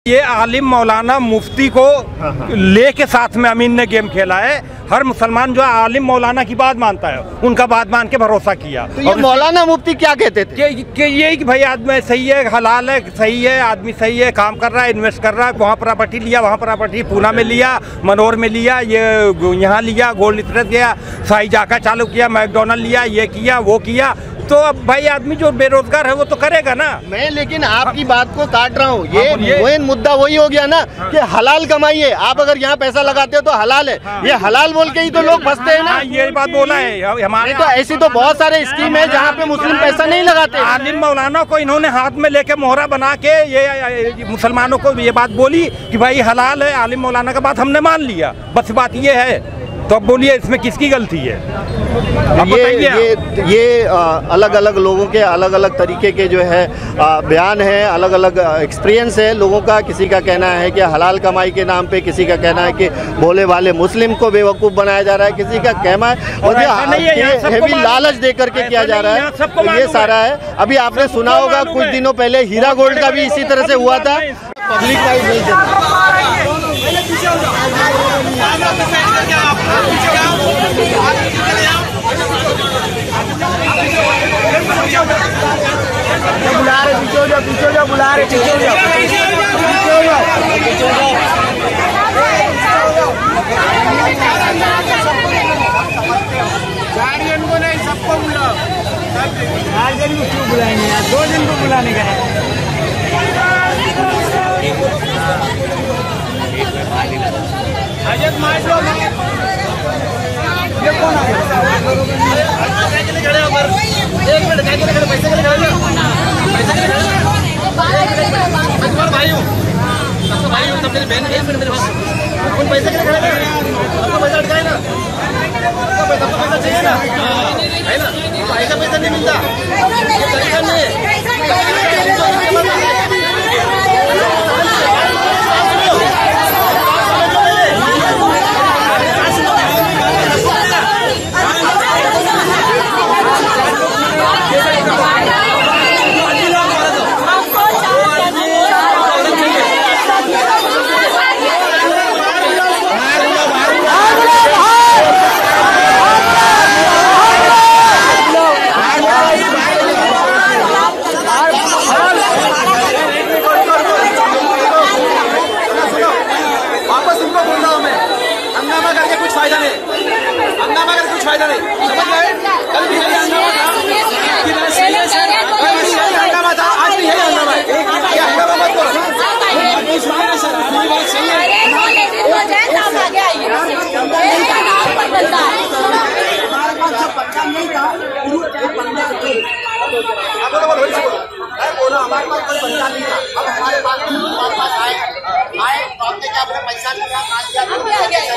ये आलिम मौलाना मुफ्ती को लेके साथ में अमीन ने गेम खेला है। हर मुसलमान जो है आलिम मौलाना की बात मानता है, उनका बात मान के भरोसा किया। तो ये मौलाना मुफ्ती क्या कहते थे कि यही कि भाई आदमी सही है, हलाल है, सही है, आदमी सही है, काम कर रहा है, इन्वेस्ट कर रहा है, वहाँ प्रॉपर्टी लिया, वहाँ प्रॉपर्टी पूना में लिया, मनोर में लिया, ये यहाँ लिया, गोल्ड इतरत गया, शाही जाका चालू किया, मैकडोनल्ड लिया, ये किया वो किया। तो अब भाई आदमी जो बेरोजगार है वो तो करेगा ना। मैं लेकिन आपकी बात को काट रहा हूँ। ये मुद्दा वही हो गया ना कि हलाल कमाई है। आप अगर यहाँ पैसा लगाते हो तो हलाल है। ये हलाल बोल के ही तो लोग फंसते हैं ना। ये बात बोला है हमारे। तो ऐसी तो बहुत सारे स्कीम है जहाँ पे मुस्लिम पैसा नहीं लगाते। आलिम मौलाना को इन्होंने हाथ में लेके मोहरा बना के ये मुसलमानों को ये बात बोली कि भाई हलाल है। आलिम मौलाना का बात हमने मान लिया, बस बात ये है। तो अब बोलिए इसमें किसकी गलती है? ये अलग अलग लोगों के अलग अलग तरीके के जो है बयान है, अलग अलग एक्सपीरियंस है लोगों का। किसी का कहना है कि हलाल कमाई के नाम पे, किसी का कहना है कि भोले वाले मुस्लिम को बेवकूफ़ बनाया जा रहा है, किसी का कहना है हेवी लालच दे करके किया जा रहा है। तो ये सारा है। अभी आपने सुना होगा कुछ दिनों पहले हीरा गोल्ड का भी इसी तरह से हुआ था। पब्लिक वाइज नहीं चला। बुला रहे पीछे जाओ बुला रहे पीछे जाओ। गार्जियन को नहीं, सबको बुलाओ। गार्जियन को क्यों बुलाएंगे यार? 2 दिन को बुलाने का है। ये कौन आ गया? एक मिनट पैसे के लिए पैसे के लिए भाई हूँ, सबका भाई हूँ, सब मेरी बहन। 1 मिनट मेरे पास अपन पैसे के लिए खड़े हैं। आपका पैसा अटकाए ना, आपका पैसा चाहिए ना, है ना? ऐसा पैसा नहीं मिलता, तरीका नहीं है। फायदा नहीं, समझ गए? कल भी यही हंगामा था, हंगामा था, आज भी यही हंगामा है। ये हंगामा मत करो। बोलो हमारे पास कोई पैसा नहीं था, अब हमारे पास आए पैसा